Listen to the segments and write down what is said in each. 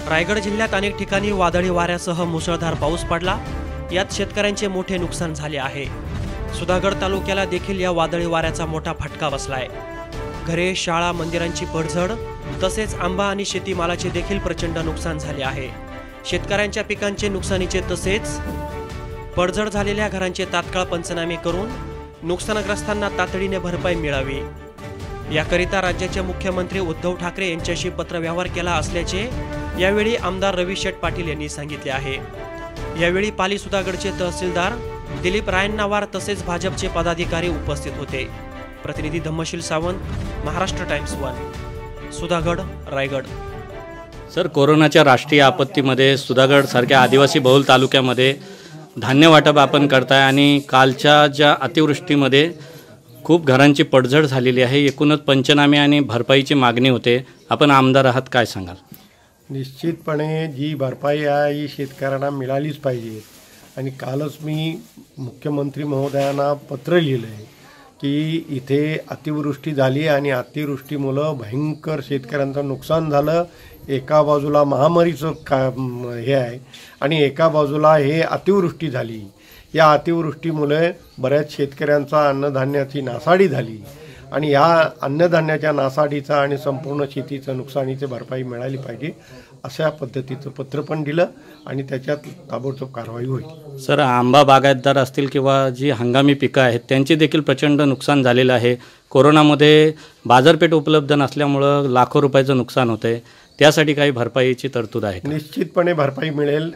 रायगड जिल्ह्यात अनेक ठिकाणी वादळी वाऱ्यासह मुसळधार पाऊस पडला। यात शेतकऱ्यांचे मोठे नुकसान झाले आहे। सुधागड तालुक्याला देखील या वादळी वाऱ्याचा मोठा फटका बसलाय। घरे, शाळा, मंदिरांची पडझड तसेच आंबा आणि शेतीमालाचे देखील प्रचंड नुकसान झाले आहे। शेतकऱ्यांच्या पिकांचे नुकसानीचे तसेच पडझड झालेल्या घरांचे तात्काळ पंचनामे करून नुकसानग्रस्तांना तातडीने भरपाई मिळावी याकरिता राज्याचे मुख्यमंत्री उद्धव ठाकरे यांच्याशी पत्रव्यवहार केला असल्याचे यावेळी आमदार रवी शेठ पाटील यांनी सांगितले आहे। यावेळी पाली सुधागडचे तहसीलदार दिलीप रायन्नावार तसेच भाजपचे पदाधिकारी उपस्थित होते। प्रतिनिधी धम्मशील सावंत, महाराष्ट्र टाइम्स 1, सुधागड, रायगड। सर, कोरोनाच्या राष्ट्रीय आपत्तीमध्ये सुधागड सारख्या आदिवासी बहुल तालुक्यामध्ये धान्य वाटप आपण करताय आणि कालच्या ज्या अतिवृष्टीमध्ये खूप घरांची पडझड झालेली आहे। एकूणच पंचनामे आणि भरपाईची मागणी होते। आपण आमदार आहात, काय सांगाल? निश्चितपणे जी भरपाई आहे ही शेतकऱ्यांना मिळालीच पाहिजे आणि कालच मी मुख्यमंत्री महोदयांना पत्र लिहिलं आहे की इथे अतिवृष्टी झाली आणि अतिवृष्टीमुळे भयंकर शेतकऱ्यांचं नुकसान झालं। एका बाजूला महामारीचं हे आहे आणि एका बाजूला हे अतिवृष्टी झाली। या अतिवृष्टीमुळे बऱ्याच शेतकऱ्यांचा अन्नधान्याची नासाडी झाली आणि या अन्नधान्याच्या नासाडीचा आणि संपूर्ण शेतीचं नुकसानीची भरपाई मिळाली पाहिजे अशा पद्धतीचं पत्र पण दिलं आणि त्याच्यात ताबडतोब कारवाई होईल। सर, आंबा बागायतदार असतील किंवा जी हंगामी पिकं आहेत त्यांचे देखील प्रचंड नुकसान झालेलं आहे। कोरोनामध्ये बाजारपेठ उपलब्ध नसल्यामुळं लाखो रुपयाचं नुकसान होतंय। त्यासाठी काही भरपाईची तरतूद आहे? निश्चितपणे भरपाई मिळेल।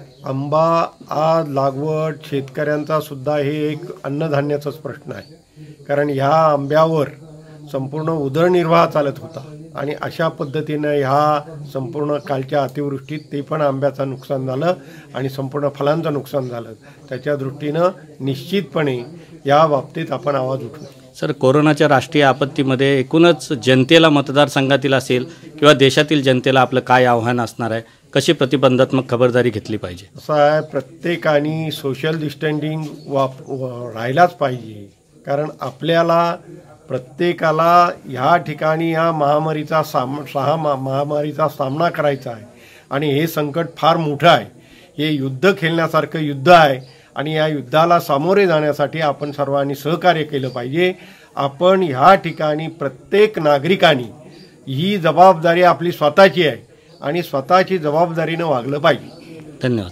आंबा लागवड शेतकऱ्यांचा सुद्धा हे एक अन्नधान्याचाच प्रश्न आहे, कारण ह्या आंब्यावर संपूर्ण उदरनिर्वाह चालत होता आणि अशा पद्धतीनं ह्या संपूर्ण कालच्या अतिवृष्टीत ते पण आंब्याचं नुकसान झालं आणि संपूर्ण फळांचं नुकसान झालं। त्याच्या दृष्टीनं निश्चितपणे या बाबतीत आपण आवाज उठवू। सर, कोरोनाच्या राष्ट्रीय आपत्तीमध्ये एकूणच जनतेला, मतदारसंघातील असेल किंवा देशातील जनतेला आपलं काय आव्हान असणार आहे? कशी प्रतिबंधात्मक खबरदारी घेतली पाहिजे? असं आहे, प्रत्येकाने सोशल डिस्टन्सिंग राहिलाच पाहिजे, कारण आपल्याला प्रत्येकाला ह्या ठिकाणी ह्या महामारीचा महामारीचा सामना करायचा आहे आणि हे संकट फार मोठं आहे। हे युद्ध खेळण्यासारखं युद्ध आहे आणि या युद्धाला सामोरे जाण्यासाठी आपण सर्वांनी सहकार्य केलं पाहिजे। आपण ह्या ठिकाणी प्रत्येक नागरिकांनी ही जबाबदारी आपली स्वतःची आहे आणि स्वतःची जबाबदारीनं वागलं पाहिजे। धन्यवाद।